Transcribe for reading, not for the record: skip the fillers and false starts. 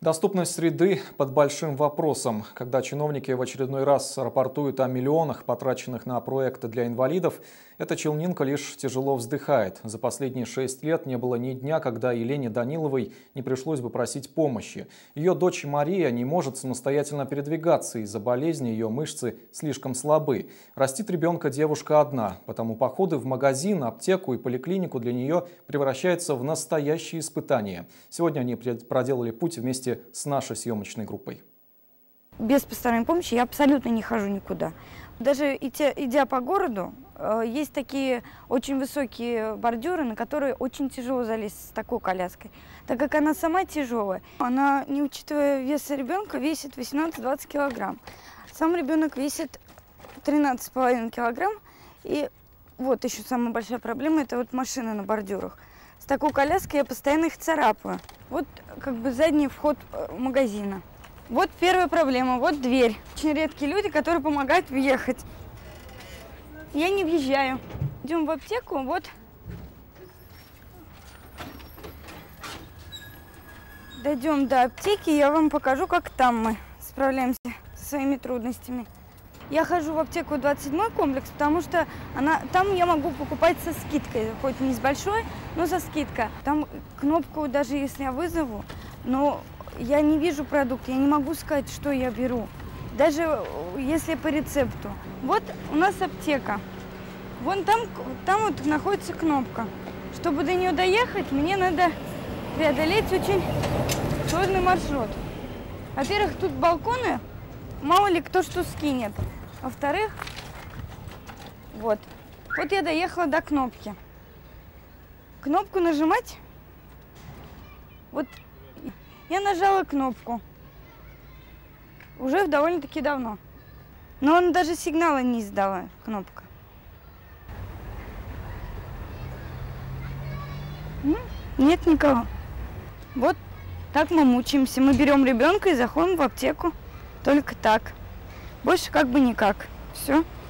Доступность среды под большим вопросом. Когда чиновники в очередной раз рапортуют о миллионах, потраченных на проекты для инвалидов, эта челнинка лишь тяжело вздыхает. За последние 6 лет не было ни дня, когда Елене Даниловой не пришлось бы просить помощи. Ее дочь Мария не может самостоятельно передвигаться из-за болезни, ее мышцы слишком слабы. Растит ребенка девушка одна, потому походы в магазин, аптеку и поликлинику для нее превращаются в настоящие испытания. Сегодня они проделали путь вместе с нашей съемочной группой. Без посторонней помощи я абсолютно не хожу никуда. Даже идя по городу, есть такие очень высокие бордюры, на которые очень тяжело залезть с такой коляской. Так как она сама тяжелая, она, не учитывая веса ребенка, весит 18-20 килограмм. Сам ребенок весит 13,5 килограмм. И вот еще самая большая проблема – это вот машины на бордюрах. С такой коляской я постоянно их царапаю. Вот как бы задний вход магазина. Вот первая проблема, вот дверь. Очень редкие люди, которые помогают въехать. Я не въезжаю. Идем в аптеку, вот. Дойдем до аптеки, я вам покажу, как там мы справляемся со своими трудностями. Я хожу в аптеку 27-й комплекс, потому что там я могу покупать со скидкой, хоть не с большой, но со скидкой. Там кнопку, даже если я вызову, но я не вижу продукт, я не могу сказать, что я беру, даже если по рецепту. Вот у нас аптека, вон там вот находится кнопка. Чтобы до нее доехать, мне надо преодолеть очень сложный маршрут. Во-первых, тут балконы, мало ли кто что скинет. Во-вторых, вот я доехала до кнопки. Кнопку нажимать. Вот я нажала кнопку. Уже довольно-таки давно. Но он даже сигнала не издала, кнопка. Нет никого. Вот так мы мучаемся. Мы берем ребенка и заходим в аптеку. Только так. Больше как бы никак. Все.